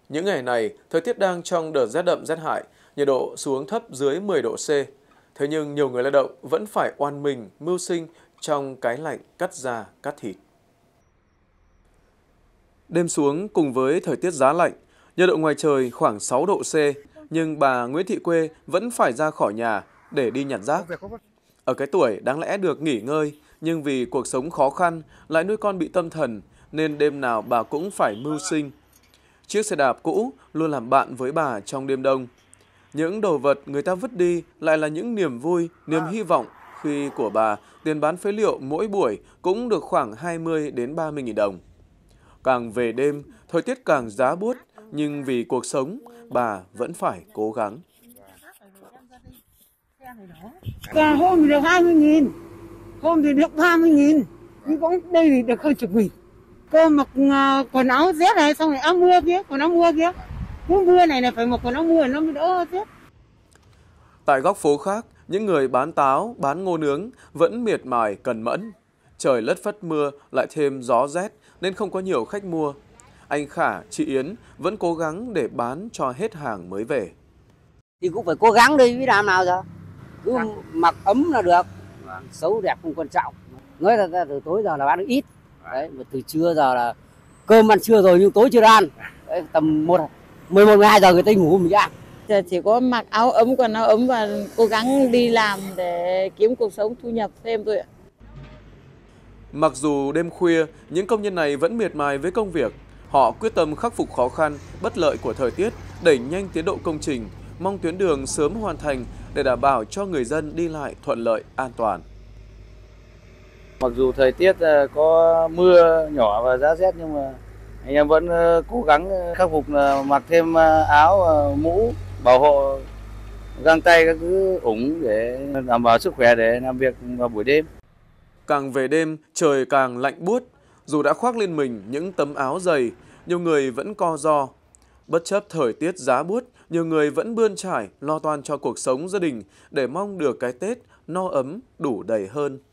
Những ngày này, thời tiết đang trong đợt rét đậm rét hại, nhiệt độ xuống thấp dưới 10 độ C. Thế nhưng nhiều người lao động vẫn phải oan mình, mưu sinh trong cái lạnh cắt da, cắt thịt. Đêm xuống cùng với thời tiết giá lạnh, nhiệt độ ngoài trời khoảng 6 độ C, nhưng bà Nguyễn Thị Quê vẫn phải ra khỏi nhà để đi nhặt rác. Ở cái tuổi đáng lẽ được nghỉ ngơi, nhưng vì cuộc sống khó khăn, lại nuôi con bị tâm thần, nên đêm nào bà cũng phải mưu sinh. Chiếc xe đạp cũ luôn làm bạn với bà trong đêm đông. Những đồ vật người ta vứt đi lại là những niềm vui, niềm hy vọng khi của bà tiền bán phế liệu mỗi buổi cũng được khoảng 20 đến 30 nghìn đồng. Càng về đêm, thời tiết càng giá buốt, nhưng vì cuộc sống, bà vẫn phải cố gắng. Hôm thì được 20.000, hôm thì được 30.000, nhưng cũng đây thì được hơn chục nghìn. Cô mặc quần áo rét này, xong rồi áo mưa kia, quần áo mưa kia. Mùa mưa này là phải mặc quần áo mưa nó mới đỡ rét. Tại góc phố khác, những người bán táo, bán ngô nướng vẫn miệt mài cần mẫn. Trời lất phất mưa lại thêm gió rét nên không có nhiều khách mua. Anh Khả, chị Yến vẫn cố gắng để bán cho hết hàng mới về. Thì cũng phải cố gắng đi, biết làm nào giờ. Cứ mặc ấm là được, xấu đẹp không quan trọng. Nói ra từ tối giờ là bán được ít. Đấy, mà từ trưa giờ là cơm ăn trưa rồi nhưng tối chưa ăn. Đấy, tầm 11, 12 giờ người ta ngủ mình ăn. Giờ chỉ có mặc áo ấm, quần áo ấm và cố gắng đi làm để kiếm cuộc sống, thu nhập thêm thôi ạ. Mặc dù đêm khuya, những công nhân này vẫn miệt mài với công việc. Họ quyết tâm khắc phục khó khăn, bất lợi của thời tiết, đẩy nhanh tiến độ công trình, mong tuyến đường sớm hoàn thành để đảm bảo cho người dân đi lại thuận lợi, an toàn. Mặc dù thời tiết có mưa nhỏ và giá rét nhưng mà anh em vẫn cố gắng khắc phục, mặc thêm áo, mũ, bảo hộ, găng tay các thứ ủng để đảm bảo sức khỏe để làm việc vào buổi đêm. Càng về đêm, trời càng lạnh buốt. Dù đã khoác lên mình những tấm áo dày, nhiều người vẫn co ro. Bất chấp thời tiết giá buốt, nhiều người vẫn bươn trải, lo toan cho cuộc sống gia đình để mong được cái Tết no ấm, đủ đầy hơn.